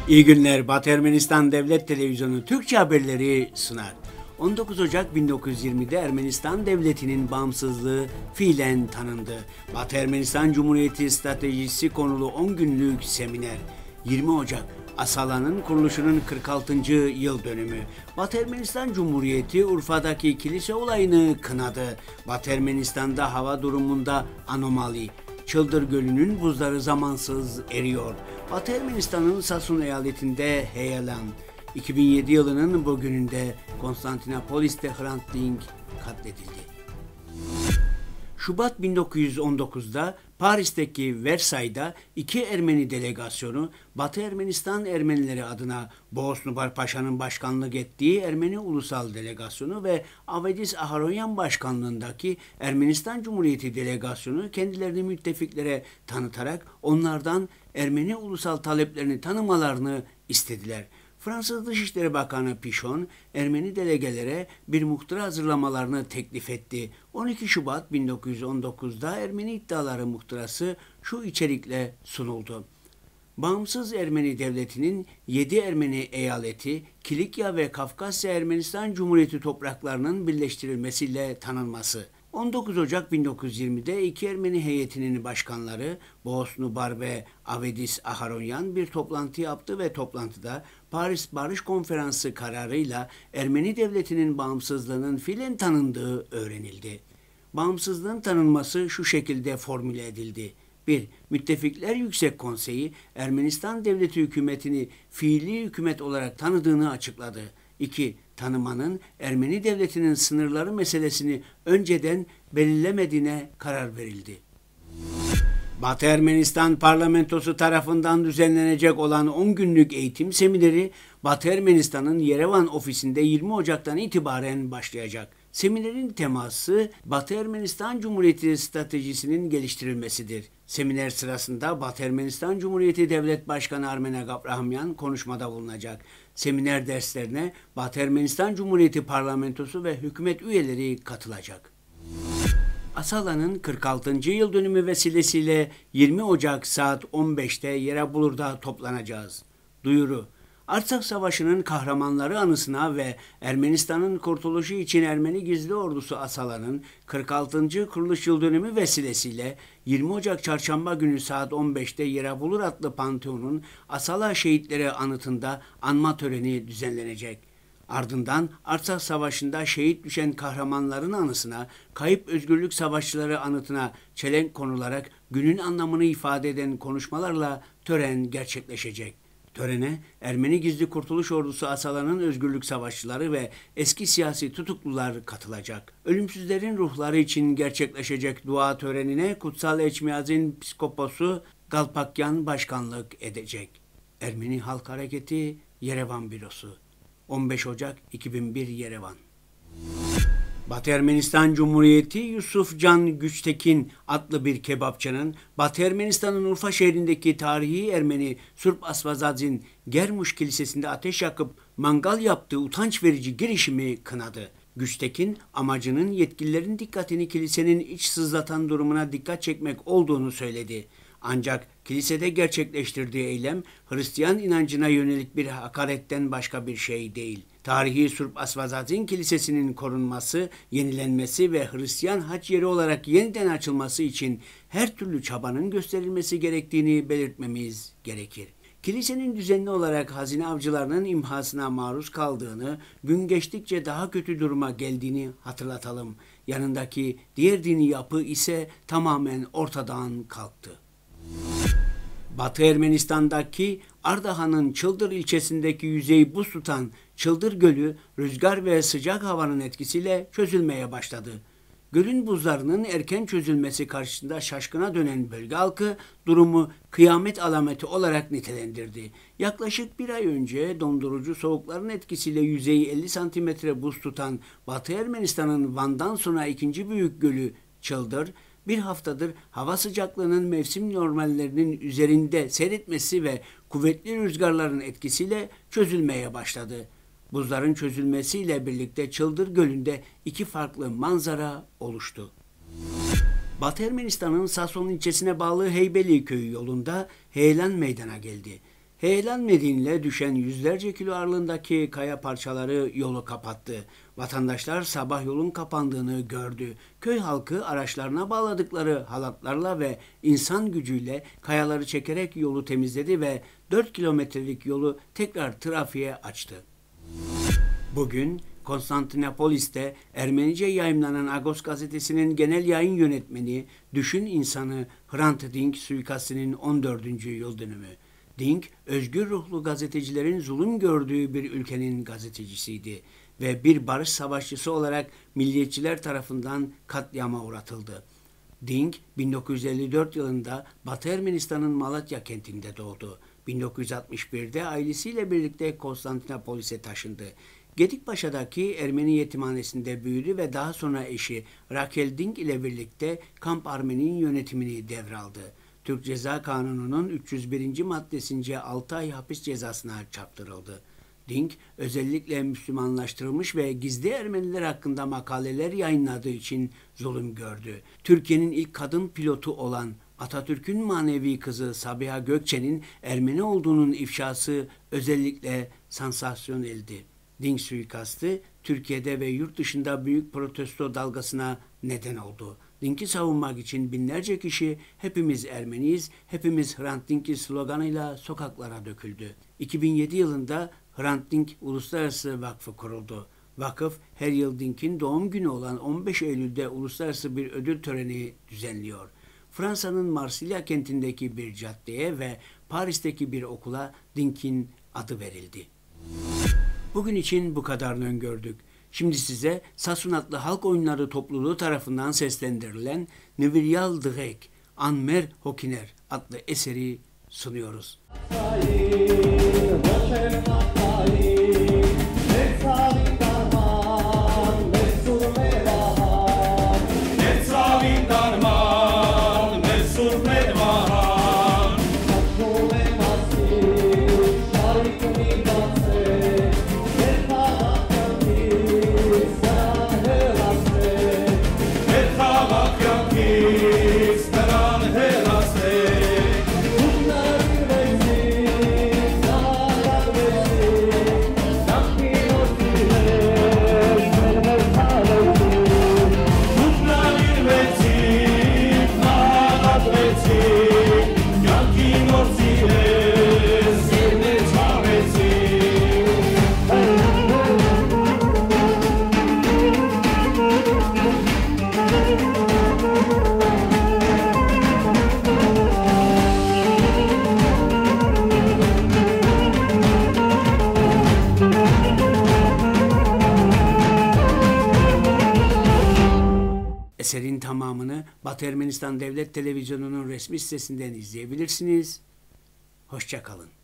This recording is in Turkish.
İyi günler. Batı Ermenistan Devlet Televizyonu Türkçe haberleri sunar. 19 Ocak 1920'de Ermenistan Devleti'nin bağımsızlığı fiilen tanındı. Batı Ermenistan Cumhuriyeti stratejisi konulu 10 günlük seminer. 20 Ocak Asala'nın kuruluşunun 46. yıl dönümü. Batı Ermenistan Cumhuriyeti Urfa'daki kilise olayını kınadı. Batı Ermenistan'da hava durumunda anomali. Çıldır Gölü'nün buzları zamansız eriyor. Batı Ermenistan'ın Sasun eyaletinde heyelan. 2007 yılının bugününde Konstantinopolis'te Hrant Dink katledildi. Şubat 1919'da Paris'teki Versay'da iki Ermeni delegasyonu Batı Ermenistan Ermenileri adına Boğaz Nubar Paşa'nın başkanlık ettiği Ermeni Ulusal Delegasyonu ve Avedis Aharonyan başkanlığındaki Ermenistan Cumhuriyeti Delegasyonu kendilerini müttefiklere tanıtarak onlardan Ermeni ulusal taleplerini tanımalarını istediler. Fransız Dışişleri Bakanı Pichon, Ermeni delegelere bir muhtıra hazırlamalarını teklif etti. 12 Şubat 1919'da Ermeni iddiaları muhtırası şu içerikle sunuldu. Bağımsız Ermeni Devleti'nin 7 Ermeni eyaleti, Kilikya ve Kafkasya Ermenistan Cumhuriyeti topraklarının birleştirilmesiyle tanınması. 19 Ocak 1920'de iki Ermeni heyetinin başkanları Boğaz Nubar ve Avedis Aharonyan bir toplantı yaptı ve toplantıda Paris Barış Konferansı kararıyla Ermeni Devleti'nin bağımsızlığının fiilen tanındığı öğrenildi. Bağımsızlığın tanınması şu şekilde formüle edildi. 1. Müttefikler Yüksek Konseyi Ermenistan Devleti hükümetini fiili hükümet olarak tanıdığını açıkladı. 2. Tanımanın Ermeni Devleti'nin sınırları meselesini önceden belirlemediğine karar verildi. Batı Ermenistan Parlamentosu tarafından düzenlenecek olan 10 günlük eğitim semineri Batı Ermenistan'ın Yerevan ofisinde 20 Ocak'tan itibaren başlayacak. Seminerin teması Batı Ermenistan Cumhuriyeti stratejisinin geliştirilmesidir. Seminer sırasında Batı Ermenistan Cumhuriyeti Devlet Başkanı Armen Agabrahamyan konuşmada bulunacak. Seminer derslerine Batı Ermenistan Cumhuriyeti Parlamentosu ve hükümet üyeleri katılacak. Asala'nın 46. yıl dönümü vesilesiyle 20 Ocak saat 15'te Yerebulur'da toplanacağız. Duyuru: Artsakh Savaşı'nın kahramanları anısına ve Ermenistan'ın kurtuluşu için Ermeni Gizli Ordusu Asala'nın 46. kuruluş yıl dönümü vesilesiyle 20 Ocak Çarşamba günü saat 15'te Yerebulur adlı Panteon'un Asala şehitleri anıtında anma töreni düzenlenecek. Ardından Artsakh Savaşı'nda şehit düşen kahramanların anısına, kayıp özgürlük savaşçıları anıtına çelenk konularak günün anlamını ifade eden konuşmalarla tören gerçekleşecek. Törene Ermeni Gizli Kurtuluş Ordusu Asala'nın özgürlük savaşçıları ve eski siyasi tutuklular katılacak. Ölümsüzlerin ruhları için gerçekleşecek dua törenine Kutsal Eçmiyaz'ın Piskoposu Galpakyan başkanlık edecek. Ermeni Halk Hareketi Yerevan Bürosu 15 Ocak 2001 Yerevan. Batı Ermenistan Cumhuriyeti Yusuf Can Güçtekin adlı bir kebapçının Batı Ermenistan'ın Urfa şehrindeki tarihi Ermeni Surp Asvazadzin Germuş Kilisesi'nde ateş yakıp mangal yaptığı utanç verici girişimi kınadı. Güçtekin amacının yetkililerin dikkatini kilisenin iç sızlatan durumuna dikkat çekmek olduğunu söyledi. Ancak kilisede gerçekleştirdiği eylem Hristiyan inancına yönelik bir hakaretten başka bir şey değil. Tarihi Surp Asvazadzin Kilisesi'nin korunması, yenilenmesi ve Hristiyan hac yeri olarak yeniden açılması için her türlü çabanın gösterilmesi gerektiğini belirtmemiz gerekir. Kilisenin düzenli olarak hazine avcılarının imhasına maruz kaldığını, gün geçtikçe daha kötü duruma geldiğini hatırlatalım. Yanındaki diğer dini yapı ise tamamen ortadan kalktı. Batı Ermenistan'daki Ardahan'ın Çıldır ilçesindeki yüzeyi buz tutan Çıldır Gölü rüzgar ve sıcak havanın etkisiyle çözülmeye başladı. Gölün buzlarının erken çözülmesi karşısında şaşkına dönen bölge halkı durumu kıyamet alameti olarak nitelendirdi. Yaklaşık bir ay önce dondurucu soğukların etkisiyle yüzeyi 50 santimetre buz tutan Batı Ermenistan'ın Van'dan sonra ikinci büyük gölü Çıldır, bir haftadır hava sıcaklığının mevsim normallerinin üzerinde seyretmesi ve kuvvetli rüzgarların etkisiyle çözülmeye başladı. Buzların çözülmesiyle birlikte Çıldır Gölü'nde iki farklı manzara oluştu. Batı Ermenistan'ın Sason ilçesine bağlı Heybeli köyü yolunda heyelan meydana geldi. Heyelan nedeniyle düşen yüzlerce kilo ağırlığındaki kaya parçaları yolu kapattı. Vatandaşlar sabah yolun kapandığını gördü. Köy halkı araçlarına bağladıkları halatlarla ve insan gücüyle kayaları çekerek yolu temizledi ve 4 kilometrelik yolu tekrar trafiğe açtı. Bugün Konstantinopolis'te Ermenice yayımlanan Agos gazetesinin genel yayın yönetmeni, düşün insanı Hrant Dink suikastinin 14. yıl dönümü. Dink, özgür ruhlu gazetecilerin zulüm gördüğü bir ülkenin gazetecisiydi ve bir barış savaşçısı olarak milliyetçiler tarafından katliama uğratıldı. Dink, 1954 yılında Batı Ermenistan'ın Malatya kentinde doğdu. 1961'de ailesiyle birlikte Konstantinopolis'e taşındı. Gedikpaşa'daki Ermeni yetimhanesinde büyüdü ve daha sonra eşi Rakel Dink ile birlikte Kamp Armeni'nin yönetimini devraldı. Türk Ceza Kanunu'nun 301. maddesince 6 ay hapis cezasına çarptırıldı. Dink, özellikle Müslümanlaştırılmış ve gizli Ermeniler hakkında makaleler yayınladığı için zulüm gördü. Türkiye'nin ilk kadın pilotu olan Atatürk'ün manevi kızı Sabiha Gökçen'in Ermeni olduğunun ifşası özellikle sansasyoneldi. Dink suikastı Türkiye'de ve yurt dışında büyük protesto dalgasına neden oldu. Dink'i savunmak için binlerce kişi "Hepimiz Ermeniyiz, hepimiz Hrant Dink'i" sloganıyla sokaklara döküldü. 2007 yılında Hrant Dink Uluslararası Vakfı kuruldu. Vakıf her yıl Dink'in doğum günü olan 15 Eylül'de uluslararası bir ödül töreni düzenliyor. Fransa'nın Marsilya kentindeki bir caddeye ve Paris'teki bir okula Dink'in adı verildi. Bugün için bu kadarını öngördük. Şimdi size Sasun adlı halk oyunları topluluğu tarafından seslendirilen Neviryal Drek, Anmer Hokiner adlı eseri sunuyoruz. Eserin tamamını Batı Ermenistan Devlet Televizyonu'nun resmi sitesinden izleyebilirsiniz. Hoşça kalın.